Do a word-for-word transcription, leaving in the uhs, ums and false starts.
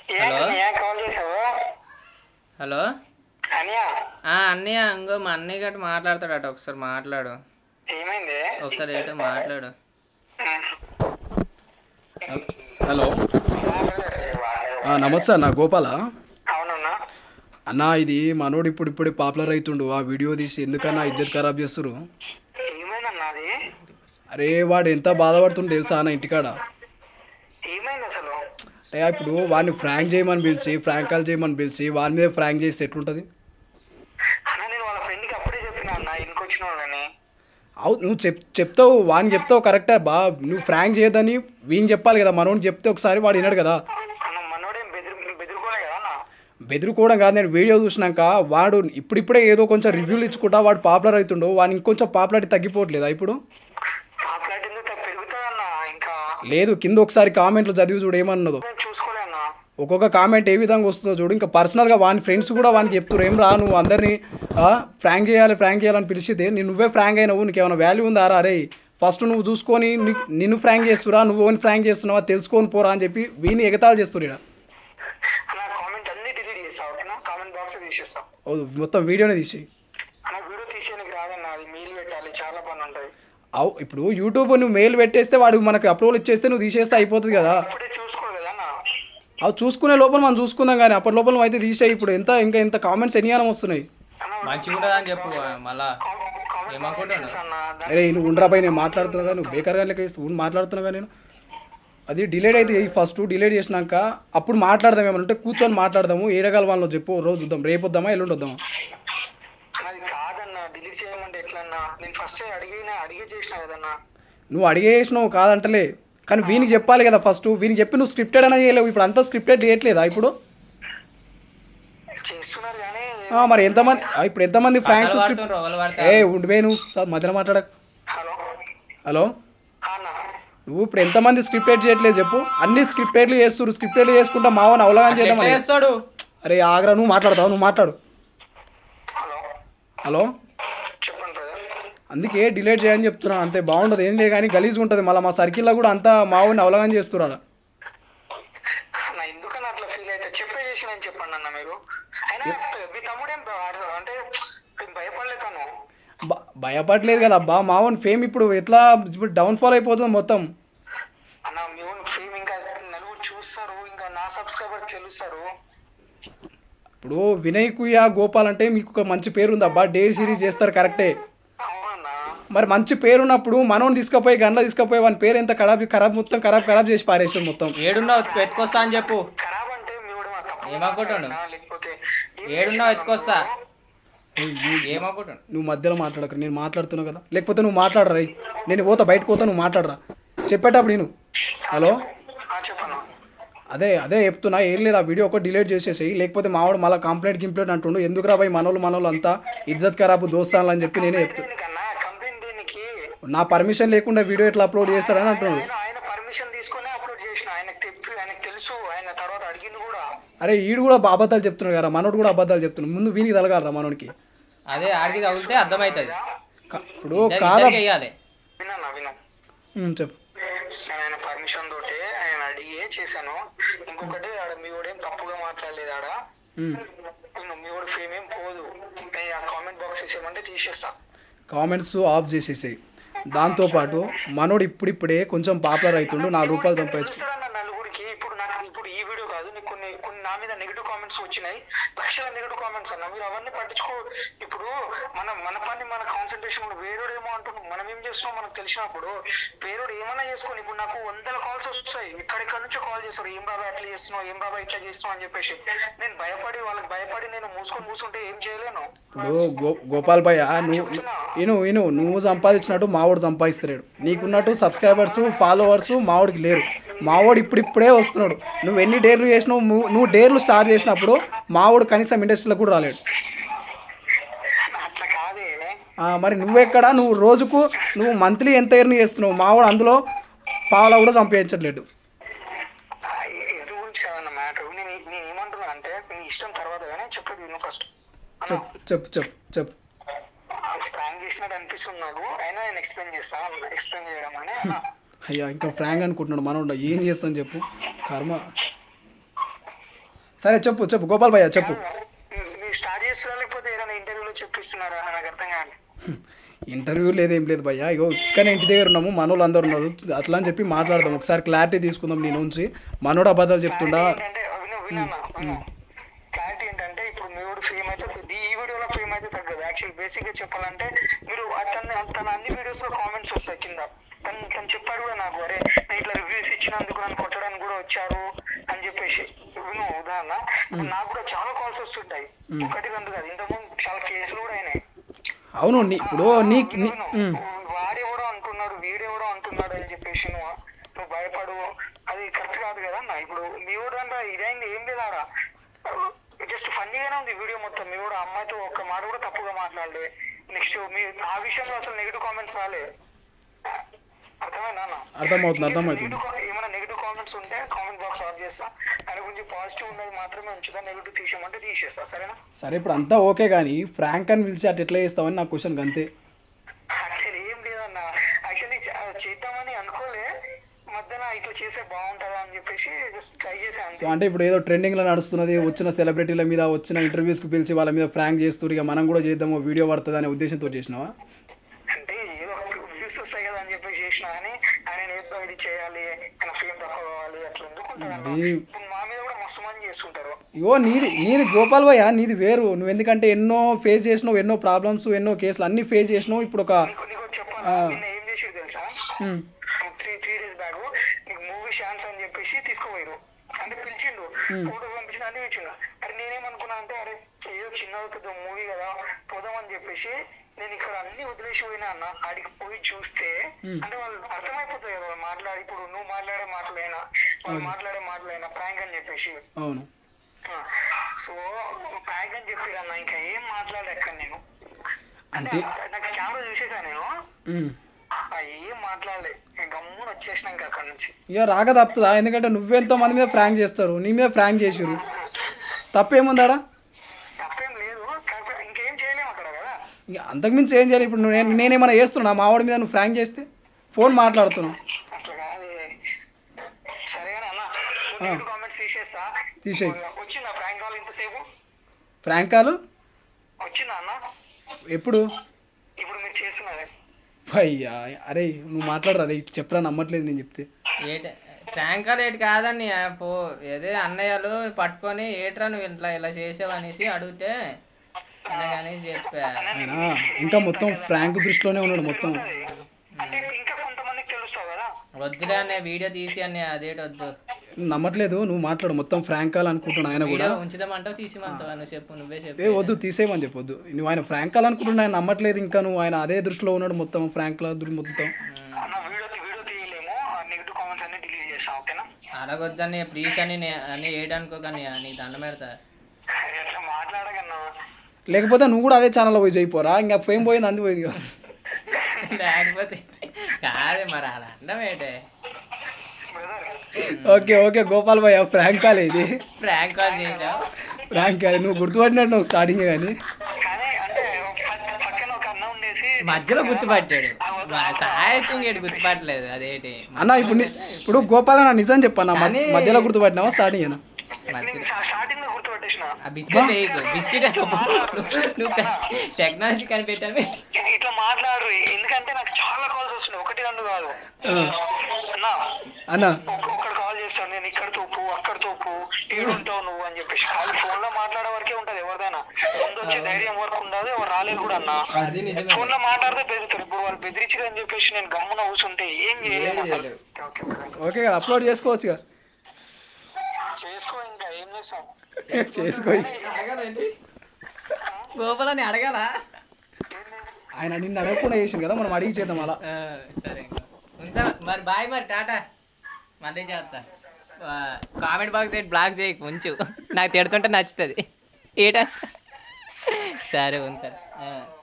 Hello call చేసావు? Hello అనియా అన్నయ్య ఇంకో మా అన్నయ్య గట్టి మాట్లాడతాడట, ఒకసారి మాట్లాడు. ఏమైంది? ఒకసారి ఏంటో మాట్లాడు. హలో నమస్తే అన్న, గోపాల. అవునన్నా. అన్న ఇది మనోడు ఇప్పుడు ఇప్పుడు పాపులర్ అవుతుండు, ఆ వీడియో తీసి ఎందుకన్నా ఇజ్జత్ ఖరాబ్ చేస్తురు. ఏమైందన్నా అది? అరే వాడు ఎంత బాధపడుతుండు తెలుసా అన్న ఇంటికాడ. ఏమైంది అసలు? అంటే ఇప్పుడు వాడిని ఫ్రాంక్ చేయమని పిలిచి ఫ్రాంక్ కాల్ చేయమని పిలిచి వాడి మీద ఫ్రాంక్ చేస్తే ఎట్లుంటుంది అన్న? నేను వాళ్ళ ఫ్రెండ్కి అప్పుడే చెప్పినా అన్న ఇంకొచ్చిన వాళ్ళని. అవు నువ్వు చెప్ చెప్తావు వాడిని చెప్తావు కరెక్టే బా, నువ్వు ఫ్రాంక్ చేయదని వీని చెప్పాలి కదా, మనోడిని చెప్తే ఒకసారి వాడు విన్నాడు కదా. అన్న మనోడేం బెదిరి బెదిరుకోలే కదా అన్న? బెదిరుకోవడం కాదు, నేను వీడియో చూసినాక వాడు ఇప్పుడిప్పుడే ఏదో కొంచెం రివ్యూలు ఇచ్చుకుంటా వాడు పాపులర్ అవుతుండో, వాడిని ఇంకొంచెం పాపులారిటీ తగ్గిపోవట్లేదా ఇప్పుడు? పాపులారిటీ ఎందుకు పెరుగుతుంది అన్న? ఇంకా లేదు, కింద ఒకసారి కామెంట్లు చదివి చూడు ఏమన్నదో. నేను చూసుకోలే అన్న. ఒక్కొక్క కామెంట్ ఏ విధంగా వస్తుందో చూడు. ఇంకా పర్సనల్గా వాని ఫ్రెండ్స్ కూడా వానికి చెప్తున్నారు, ఏం రా నువ్వు అందరినీ ఫ్రాంక్ చేయాలి ఫ్రాంక్ చేయాలని పిలిచితే నేను నువ్వే ఫ్రాంక్ అయినావు, నీకు ఏమైనా వాల్యూ ఉందా రా? అరే ఫస్ట్ నువ్వు చూసుకొని నిన్ను ఫ్రాంక్ చేస్తురా, నువ్వు ఓన్ ఫ్రాంక్ చేస్తున్నావా తెలుసుకొని పోరా అని చెప్పి వీని ఎగతాలు చేస్తున్నారు ఇక్కడ. అన్న కామెంట్ అన్ని డిలీట్ చేస్తా, ఓకేనా? కామెంట్ బాక్స్ తీసేస్తా. మొత్తం వీడియోనే తీసి. అన్న వీడియో తీసేయడానికి రాదన్న, అది మెయిల్ పెట్టాలి, చాలా పని ఉంటుంది. అవు ఇప్పుడు యూట్యూబ్ నువ్వు మెయిల్ పెట్టేస్తే వాడు మనకు అప్రూవల్ ఇచ్చేస్తే నువ్వు తీసేస్తే అయిపోతుంది కదా. ఇప్పుడే చూసుకోవాలి కదా అన్న? అవి చూసుకునే లోపల మనం చూసుకుందాం కానీ అప్పటి లోపల నువ్వు అయితే తీసేయి. ఇప్పుడు ఎంత ఇంకా ఎంత కామెంట్స్ ఎన్నియానం వస్తున్నాయి. మంచిగా ఉంటుంది అని చెప్పు మళ్ళా. అరే నువ్వు ఉండరాపై నేను మాట్లాడుతున్నా కానీ నువ్వు బేకార్గా లెక్క ఉండి మాట్లాడుతున్నా కానీ నేను అది డిలేట్ అయితే ఫస్ట్ డిలేట్ చేసినాక అప్పుడు మాట్లాడదాం, ఏమంటే కూర్చొని మాట్లాడదాము. ఏ రకాల వాళ్ళలో చెప్పు, రోజు చూద్దాం, రేపు వద్దామా ఎల్లుండి వద్దామా? అది కాదన్నా, డిలీట్ చేయమంటే ఎట్లన్నా? నేను ఫస్ట్ అడిగినా అడిగే చేసిన కదన్నా. నువ్వు అడిగేసినావు కాదంటలే, కానీ వీనికి చెప్పాలి కదా ఫస్ట్. వీనికి చెప్పి నువ్వు స్క్రిప్టెడ్ అయినా చేయలేవు, ఇప్పుడు అంతా స్క్రిప్టెడ్ చేయట్లేదా ఇప్పుడు? చేస్తున్నారు కానీ మరి ఎంతమంది ఇప్పుడు ఎంతమంది ఫ్రాంక్స్ ఏ ఉండిపోయి నువ్వు సార్ మధ్యలో మాట్లాడక. హలో హలో అన్న, నువ్వు ఇప్పుడు ఎంతమంది స్క్రిప్టెడ్ చేయట్లేదు చెప్పు. అన్ని స్క్రిప్టెడ్లు చేస్తున్నారు, స్క్రిప్టెడ్లు చేసుకుంటా మావని అవగాహన చేద్దాం చేస్తాడు. అరే ఆగ్రా, నువ్వు మాట్లాడతావు, నువ్వు మాట్లాడు. హలో హలో చెప్పండి బ్రదర్. అందుకే డిలేట్ చేయని చెప్తున్నా, అంతే బాగుంటుంది. ఏం లేదు కానీ గలీజ్గా ఉంటుంది మళ్ళీ. మా సర్కిల్లో కూడా అంతా మావుని అవగాహన చేస్తున్నాడు. అన్న ఎందుకన్నా అట్లా ఫీల్ అయితే చెప్పే చేసిన అని చెప్పండి అన్న. మీరు అయినా మీ తమ్ముడేం అంటే భయపడలే తను? భయపడలేదు కదా అబ్బా, మావన్ ఫేమ్ ఇప్పుడు ఎట్లా ఇప్పుడు డౌన్ ఫాల్ అయిపోతుంది మొత్తం. అన్న మీ ఫేమ్ ఇంకా నలుగురు చూస్తారు, ఇంకా నా సబ్స్క్రైబర్ తెలుస్తారు. ఇప్పుడు వినయ్ కుయ్య గోపాల్ అంటే మీకు ఒక మంచి పేరు ఉంది అబ్బా, డైలీ సిరీస్ చేస్తారు కరెక్టే. అవునన్నా, మరి మంచి పేరు ఉన్నప్పుడు మనోని తీసుకుపోయి గంట తీసుకుపోయి వాని పేరు ఎంత ఖరాబ్ ఖరాబ్ మొత్తం ఖరాబ్ ఖరాబ్ చేసి పారేసాడు మొత్తం. ఏడున్నావు ఎత్తుకొస్తా అని చెప్పు. ఖరాబ్ అంటే మీ కూడా ఏమనుకుంటాడు? లేకపోతే ఏడున్నావు ఎత్తుకొస్తా ఏమనుకుంటాడు? నువ్వు మధ్యలో మాట్లాడక, నేను మాట్లాడుతున్నావు కదా, లేకపోతే నువ్వు మాట్లాడరా, నేను పోతా బయటకు పోతా, నువ్వు మాట్లాడరా చెప్పేటప్పుడు నేను. హలో చెప్పను. అదే అదే చెప్తున్నా, ఏం లేదు ఆ వీడియో ఒక డిలీట్ చేసేసేయి, లేకపోతే మావాడు మళ్ళీ కంప్లైంట్ గింప్లైంట్ అంటుండు. ఎందుకు రా భయ్ మనోళ్ళు మనోళ్ళు అంతా ఇజ్జత్ ఖరాబ్ దోస్తాను అని చెప్పి నేనే చెప్తాను. నా పర్మిషన్ లేకుండా వీడియో ఎట్లా అప్లోడ్ చేస్తారని అంటున్నాడు. ఆయన పర్మిషన్ తీసుకునే అప్లోడ్ చేసిన, ఆయనకు ఆయనకు తెలుసు, ఆయన తర్వాత అడిగింది కూడా. అరే ఈడు కూడా అబద్ధాలు చెప్తున్నాడు కదా, మనోడు కూడా అబద్ధాలు చెప్తున్నాడు. ముందు వీనికి తలగాలరా మనోడికి. అదే ఆడికి తగిలితే అర్థమవుతుంది. ఇప్పుడు కాదా విన్నా విన్నా చెప్పు. నేను ఆయన పర్మిషన్ తోటి ఆయన అడిగి చేశాను. ఇంకొకటి ఆడ మీ వాడేం తప్పుగా మాట్లాడలేదు. ఆడ మీ వాడు ఫేమ్ ఏం పోదు. నేను ఆ కామెంట్ బాక్స్ వేసేయమంటే తీసేస్తా. కామెంట్స్ ఆఫ్ చేసేసాయి. దాంతోపాటు మనోడు ఇప్పుడిప్పుడే కొంచెం పాపులర్ అవుతుండు, నాలుగు రూపాయలు సంపాదించు. నలుగురికి ఇప్పుడు నాకు ఇప్పుడు ఈ వీడియో కాదు, నీకు కొన్ని కొన్ని నా మీద నెగిటివ్ కామెంట్స్ వచ్చినాయి, లక్షల నెగిటివ్ కామెంట్స్ అన్న. మీరు అవన్నీ పట్టించుకో. ఇప్పుడు మనం మన పని మన కాన్సన్ట్రేషన్ కూడా వేరేడు ఏమో అంటున్నాం, మనం ఏం చేస్తున్నాం మనకు తెలిసినప్పుడు వేరేడు ఏమన్నా చేసుకొని. ఇప్పుడు నాకు వందల కాల్స్ వస్తాయి, ఎక్కడెక్కడ నుంచో కాల్ చేస్తారు, ఏం బాబా అట్లా చేస్తున్నావు, ఏం బాబా ఇట్లా చేస్తున్నావు అని చెప్పేసి. నేను భయపడి వాళ్ళకి భయపడి నేను మూసుకొని కూర్చుంటే ఏం చేయలేను. ఇప్పుడు గో గోపాల్ భయ్య నువ్వు ఇను ఇను నువ్వు సంపాదించినట్టు మావాడు సంపాదిస్తలేడు. నీకున్నట్టు సబ్స్క్రైబర్స్ ఫాలోవర్స్ మావాడికి లేరు. మావాడు ఇప్పుడు ఇప్పుడే వస్తున్నాడు. నువ్వు ఎన్ని డేర్లు చేసినావు, నువ్వు డేర్లు స్టార్ట్ చేసినప్పుడు మావాడు కనీసం ఇండస్ట్రీలో కూడా రాలేడు. మరి నువ్వెక్కడ, నువ్వు రోజుకు నువ్వు మంత్లీ ఎంత ఎర్న్ చేస్తున్నావు, మావాడు అందులో పావులా కూడా సంపాదించట్లేడు. చెప్పు చెప్పు చెప్పు చెప్పు అయ్యా ఇంకా ఫ్రాంక్ అనుకుంటున్నాడు మనోడు, ఏం చేస్తాను చెప్పు కర్మ. సరే చెప్పు చెప్పు గోపాల్ భయ్య చెప్పు. మీరు స్టార్ట్ చేస్తున్నారా లేకపోతే ఏదైనా ఇంటర్వ్యూలో చెప్పిస్తున్నారా నాకు అర్థం కాదు. ఇంటర్వ్యూ లేదు ఏం లేదు భయ్య, ఇగో ఇక్కడ ఇంటి దగ్గర ఉన్నాము, మనోళ్ళు అందరు ఉన్నారు, అట్లా అని చెప్పి మాట్లాడదాం, ఒకసారి క్లారిటీ తీసుకుందాం నీ నుంచి. మనోడు అబద్ధాలు చెప్తుండా? క్లారిటీ ఏంటంటే ఇప్పుడు మీ కూడా ఫేమ్ అయితే ఈ వీడియోలో ఫేమ్ అయితే తగ్గదు. యాక్చువల్ బేసిక్ గా చెప్పాలంటే మీరు అతన్ని తన అన్ని వీడియోస్ లో కామెంట్స్ వస్తాయి కింద. తను తను చెప్పాడు కూడా నాకు, అరే నేను ఇట్లా రివ్యూస్ ఇచ్చినందుకు నన్ను కొట్టడానికి కూడా వచ్చారు అని చెప్పేసి. విను ఉదాహరణ, నాకు కూడా చాలా కాల్స్ వస్తుంటాయి, ఒకటి రెండు కాదు, ఇంతకుముందు చాలా కేసులు కూడా అయినాయి. అవును ఇప్పుడు వాడెవడో అంటున్నాడు వీడెవడో అంటున్నాడు అని చెప్పేసి నువ్వు నువ్వు భయపడు, అది కరెక్ట్ కాదు కదా అన్న. ఇప్పుడు మీ కూడా దాంట్లో ఇదైంది ఏం లేదు, ఆడ జస్ట్ ఫన్నీగానే ఉంది వీడియో మొత్తం. మీ కూడా అమ్మాయితో ఒక్క మాట కూడా తప్పుగా మాట్లాడలే. నెక్స్ట్ మీ ఆ విషయంలో అసలు నెగిటివ్ కామెంట్స్ రాలే. అర్థమైందా అన్న? అర్థమవుతుంది అర్థమవుతుంది. ఏమైనా నెగిటివ్ కామెంట్స్ ఉంటే కామెంట్ బాక్స్ ఆఫ్ చేస్తా, దాని గురించి పాజిటివ్ ఉన్నది మాత్రమే ఉంచుతా, నెగిటివ్ తీసేయమంటే తీసేస్తా, సరేనా? సరే ఇప్పుడు అంతా ఓకే కానీ ఫ్రాంక్ అని పిలిచి అటు ఎట్లా చేస్తావని నా క్వశ్చన్ అంతే. యాక్చువల్లీ ఏం లేదన్న, యాక్చువల్లీ చేద్దామని అనుకోలే, మధ్యన ఇట్లా చేసే బాగుంటుందా అని చెప్పేసి జస్ట్ ట్రై చేసాను. సో అంటే ఇప్పుడు ఏదో ట్రెండింగ్లో నడుస్తున్నది, వచ్చిన సెలబ్రిటీల మీద వచ్చిన ఇంటర్వ్యూస్కి పిలిచి వాళ్ళ మీద ఫ్రాంక్ చేస్తారు, ఇక మనం కూడా చేద్దాము వీడియో పడుతుంది అనే ఉద్దేశంతో చేసినావా? అంటే ఏదో వ్యూస్ వస్తాయి కదా అని చెప్పేసి చేసినా, కానీ ఆయన ఏదో ఇది చేయాలి, ఆయన ఫేమ్ తక్కువ కావాలి, అట్లా ఎందుకుంటుంది. ఇప్పుడు మా మీద కూడా మస్తు మంది చేస్తుంటారు. ఇగో నీది నీది గోపాల్ భయ్య, నీది వేరు. నువ్వు ఎందుకంటే ఎన్నో ఫేస్ చేసినావు, ఎన్నో ప్రాబ్లమ్స్, ఎన్నో కేసులు అన్ని ఫేస్ చేసినావు. ఇప్పుడు ఒక నీకు చెప్పాను నిన్న ఏం చేసి తెలుసా, త్రీ త్రీ డేస్ బ్యాక్ నీకు మూవీ ఛాన్స్ అని చెప్పేసి తీసుకోపోయారు, అంటే పిలిచిండు, ఫోటోస్ పంపించిన అన్ని ఇచ్చిండు. అరే నేనేమనుకున్నా అంటే అరే ఏదో చిన్న పెద్ద మూవీ కదా పోదామని చెప్పేసి నేను ఇక్కడ అన్ని వదిలేసి పోయినా అన్న. ఆడికి పోయి చూస్తే అంటే వాళ్ళు అర్థమైపోతాయి కదా, వాళ్ళు మాట్లాడి ఇప్పుడు నువ్వు మాట్లాడే మాటలైనా వాళ్ళు మాట్లాడే మాటలైనా ప్రాంక్ అని చెప్పేసి. సో ప్రాంక్ అని చెప్పి అన్న ఇంకా ఏం మాట్లాడలేక నేను, అంటే నాకు కెమెరా చూసేసా నేను, ఏం మాట్లాడలే, గమ్మున వచ్చేసిన ఇంకా అక్కడ నుంచి. ఇక రాక తప్పుతుందా? ఎందుకంటే నువ్వెంతో మంది మీద ఫ్రాంక్ చేస్తారు, నీ మీద ఫ్రాంక్ చేసారు, తప్పేముందాడా? తప్పేం లేదు, ఇంకేం చేయలేము అక్కడ కదా. ఇక అంతకుమించి ఏం చేయాలి? ఇప్పుడు నేను నేనేమైనా చేస్తున్నా మా వాడి మీద నువ్వు ఫ్రాంక్ చేస్తే? ఫోన్ మాట్లాడుతున్నావు అట్లా కాదు. సరేగానే అన్న కామెంట్స్ తీసేస్తా, తీసేయి. వచ్చిందా ప్రాంక్ కాల్ ఇంతసేపు? ఫ్రాంక్ కాల్ వచ్చిందా అన్న? ఎప్పుడు? ఇప్పుడు మీరు చేస్తున్నదే. అయ్యా అరే నువ్వు మాట్లాడరా, అరే చెప్పరా, నమ్మట్లేదు నేను చెప్తే. ఏట ఫ్రాంక్ కాల్ ఏటి కాదని పో, ఏదే అన్నయ్యలు పట్టుకొని ఏట్రా నువ్వు ఇట్లా ఇలా చేసావు అనేసి అడిగితే అలాగని చెప్పా. ఆయన ఇంకా మొత్తం ఫ్రాంక్ దృష్టిలోనే ఉన్నాడు మొత్తం. ఇంకా కొంతమందికి తెలుస్తావు కదా. వద్దులే అనే వీడియో తీసి అనే అదేటి వద్దు, నమ్మట్లేదు, నువ్వు మాట్లాడు, మొత్తం ఫ్రాంక్ కాల్ అనుకుంటున్నా. ఆయన కూడా ఉంచుదామంటావు తీసిమంటావు, నువ్వు చెప్పు, నువ్వే చెప్పు. ఏ వద్దు తీసేయమని చెప్పొద్దు, నువ్వు ఆయన ఫ్రాంక్ కాల్ అనుకుంటున్నా, ఆయన నమ్మట్లేదు ఇంకా, నువ్వు ఆయన అదే దృష్టిలో ఉన్నాడు మొత్తం ఫ్రాంక్ కాల్ మొత్తం. అలాగొద్దని ప్లీజ్ అని అని ఏడనుకో, కానీ నీ దండం పెడతా. లేకపోతే నువ్వు కూడా అదే ఛానల్లో పోయి చేయిపోరా, ఇంకా ఫేమ్ పోయింది అంది పోయింది కదా. లేకపోతే కాదే మరి అలా అండం ఏంటే. ఓకే ఓకే గోపాల్ భయ్య, ఫ్రాంక్ కాల్ ఇది, ఫ్రాంక్ కాల్ చేసావు, ఫ్రాంక్ కాల్ నువ్వు గుర్తుపట్టినట్టు నువ్వు స్టార్టింగ్ కానీ మధ్యలో గుర్తుపట్టాడు, సాహిత్యం ఏడు గుర్తుపట్టలేదు అదేంటి అన్న. ఇప్పుడు ఇప్పుడు గోపాల్ అన్న నిజం చెప్పన్నా, మధ్యలో గుర్తుపట్టినావా స్టార్టింగ్ అయినా? బిస్కెట్ బిస్కెట్ నువ్వు టెక్నాలజీ కనిపెట్టాను ఇట్లా మాట్లాడరు, ఎందుకంటే నాకు చాలా కాల్స్ వస్తున్నాయి, ఒకటి రెండు కాదు అన్న. ఒక్కడ కాల్ చేస్తాను, నేను ఇక్కడ తోపు అక్కడ తోపు ఏడుంటావు నువ్వు అని చెప్పేసి. ఖాళీ ఫోన్ లో మాట్లాడే వరకే ఉంటది, ఎవరిదైనా ముందు వచ్చే ధైర్యం వరకు ఉండదు, ఎవరు రాలేదు కూడా అన్న. ఫోన్ లో మాట్లాడితే బెదిరితారు, ఇప్పుడు వాళ్ళు బెదిరించారు అని చెప్పేసి నేను గమ్మున కూర్చుంటే ఏం చేయలేను అసలు. ఓకే అప్లోడ్ చేసుకోవచ్చు కదా, చేసుకో, ఇంకా ఏం చేస్తాం చేసుకో. గోపాలని అడగాల, ఆయన నిన్ను అడగకుండా చేసింది కదా, మనం అడిగి చేద్దాం అలా. సరే ఉంటా మరి, బాయ్ మరి, టాటా, మళ్ళీ చేస్తా. కామెంట్ బాక్స్ అయితే బ్లాక్ చేయకు, ఉంచు, నాకు తిడుతుంటే నచ్చుతుంది ఏటా. సరే ఉంటా.